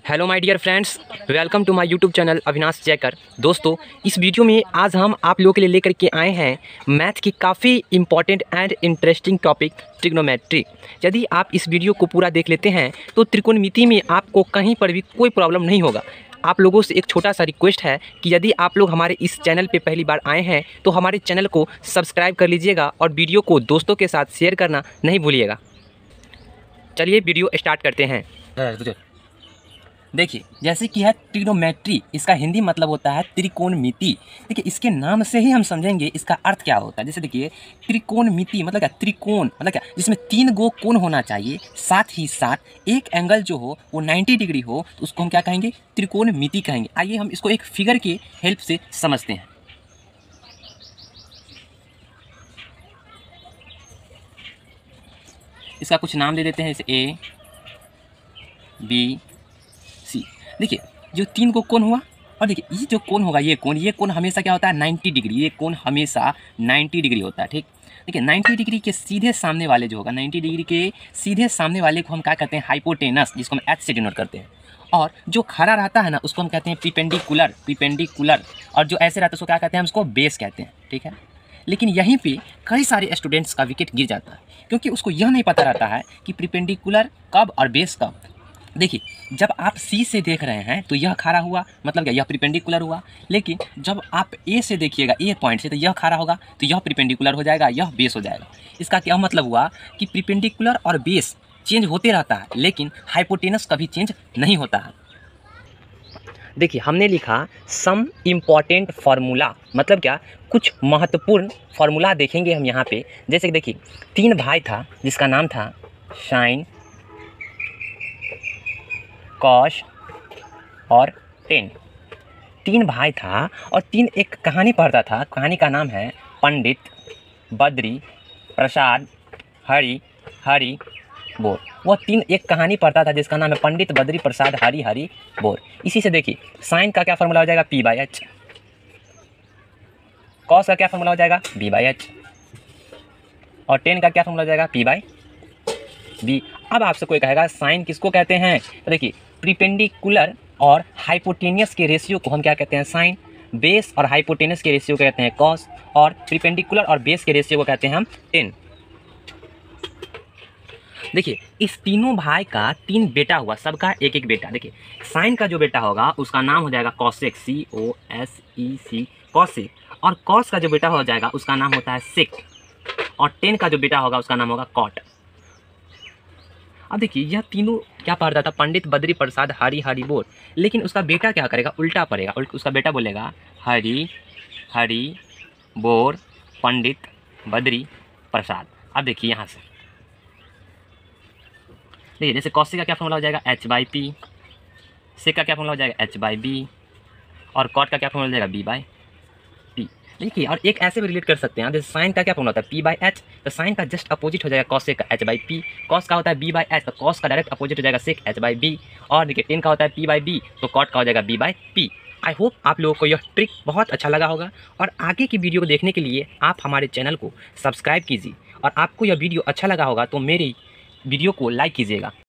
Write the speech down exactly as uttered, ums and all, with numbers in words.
Hello my dear friends, welcome to my YouTube channel Avinash Jaykar. दोस्तों, इस video में आज हम आप लोगों के लिए लेकर के आए हैं मैथ की काफ़ी important and interesting topic trigonometry. यदि आप इस वीडियो को पूरा देख लेते हैं तो त्रिकोणमिति में आपको कहीं पर भी कोई प्रॉब्लम नहीं होगा। आप लोगों से एक छोटा सा रिक्वेस्ट है कि यदि आप लोग हमारे इस चैनल पे पहली बार आए हैं तो हमारे चैनल को सब्सक्राइब कर लीजिएगा और वीडियो को दोस्तों के साथ शेयर करना नहीं भूलिएगा। चलिए वीडियो स्टार्ट करते हैं। देखिए, जैसे कि है ट्रिग्नोमेट्री, इसका हिंदी मतलब होता है त्रिकोणमिति। देखिए, इसके नाम से ही हम समझेंगे इसका अर्थ क्या होता है। जैसे देखिए, त्रिकोणमिति मतलब क्या, त्रिकोण मतलब क्या, जिसमें तीन गो कोण होना चाहिए, साथ ही साथ एक एंगल जो हो वो नब्बे डिग्री हो, तो उसको हम क्या कहेंगे, त्रिकोणमिति कहेंगे। आइए हम इसको एक फिगर के हेल्प से समझते हैं। इसका कुछ नाम दे देते हैं, जैसे ए बी सी। देखिए, जो तीन को कोण हुआ, और देखिए ये जो कोण होगा, ये कोण ये कोण हमेशा क्या होता है, नब्बे डिग्री। ये कोण हमेशा नब्बे डिग्री होता है, ठीक। देखिए, नब्बे डिग्री के सीधे सामने वाले जो होगा, नब्बे डिग्री के सीधे सामने वाले को हम क्या कहते हैं, हाइपोटेनस, जिसको हम एच से डिनोट करते हैं। और जो खड़ा रहता है ना, उसको हम कहते हैं प्रीपेंडिकुलर प्रीपेंडिकुलर और जो ऐसे रहता है उसको क्या कहते हैं, हम उसको बेस कहते हैं, ठीक है। लेकिन यहीं पे कई सारे स्टूडेंट्स का विकेट गिर जाता है, क्योंकि उसको यह नहीं पता रहता है कि प्रीपेंडिकुलर कब और बेस कब। देखिए, जब आप सी से देख रहे हैं तो यह खड़ा हुआ, मतलब क्या, यह प्रीपेंडिकुलर हुआ। लेकिन जब आप ए से देखिएगा, ए पॉइंट से, तो यह खड़ा होगा, तो यह प्रीपेंडिकुलर हो जाएगा, यह बेस हो जाएगा। इसका क्या मतलब हुआ कि प्रीपेंडिकुलर और बेस चेंज होते रहता है, लेकिन हाइपोटेनस कभी चेंज नहीं होता है। देखिए, हमने लिखा सम इम्पॉर्टेंट फार्मूला, मतलब क्या, कुछ महत्वपूर्ण फार्मूला देखेंगे हम यहाँ पे। जैसे कि देखिए, तीन भाई था जिसका नाम था साइन, कॉस और टेन। तीन भाई था और तीन एक कहानी पढ़ता था। कहानी का नाम है पंडित बद्री प्रसाद हरि हरि बोर। वह तीन एक कहानी पढ़ता था जिसका नाम है पंडित बद्री प्रसाद हरि हरि बोर। इसी से देखिए, साइन का क्या फॉर्मूला हो जाएगा, पी बाई एच। कॉस का क्या फॉर्मूला हो जाएगा, बी बाई एच। और टेन का क्या फॉर्मूला हो जाएगा, पी बाई बी। अब आपसे कोई कहेगा साइन किसको कहते हैं, तो देखिए, प्रीपेंडिकुलर और हाइपोटेनियस के रेशियो को हम क्या कहते हैं, साइन। बेस और हाइपोटेनियस के रेशियो को कहते हैं कॉस, और प्रीपेंडिकुलर और बेस के रेशियो को कहते हैं हम टेन। देखिए, इस तीनों भाई का तीन बेटा हुआ, सबका एक एक बेटा। देखिए, साइन का जो बेटा होगा उसका नाम हो जाएगा cosec, C O S E C, cosec. और कॉस का जो बेटा हो जाएगा उसका नाम होता है सेक। और टेन का जो बेटा होगा उसका नाम होगा कॉट। अब देखिए, यह तीनों क्या पढ़ता था, पंडित बद्री प्रसाद हरि हरि बोर। लेकिन उसका बेटा क्या करेगा, उल्टा पढ़ेगा। उसका बेटा बोलेगा हरि हरि बोर पंडित बद्री प्रसाद। अब देखिए यहाँ से, देखिए, जैसे कौशिक का क्या फॉर्मूला हो जाएगा, एच बाई पी। सेक का क्या फॉर्मूला हो जाएगा, एच बाई बी। और कॉट का क्या फॉर्मूला हो जाएगा, बी बाई पी। देखिए, और एक ऐसे भी रिलेट कर सकते हैं, जैसे साइन का क्या फॉर्मूला होता है, पी बाई एच। तो साइन का जस्ट अपोजिट हो जाएगा कॉसेक का, एच बाई पी। कॉस का होता है बी बाई एच, तो कॉस का डायरेक्ट अपोजिट हो जाएगा सेक, एच बाई बी। और देखिए, टेन का होता है पी बाई बी, तो कॉट का हो जाएगा B by P. I hope आप लोगों को यह ट्रिक बहुत अच्छा लगा होगा, और आगे की वीडियो को देखने के लिए आप हमारे चैनल को सब्सक्राइब कीजिए। और आपको यह वीडियो अच्छा लगा होगा तो मेरी वीडियो को लाइक कीजिएगा।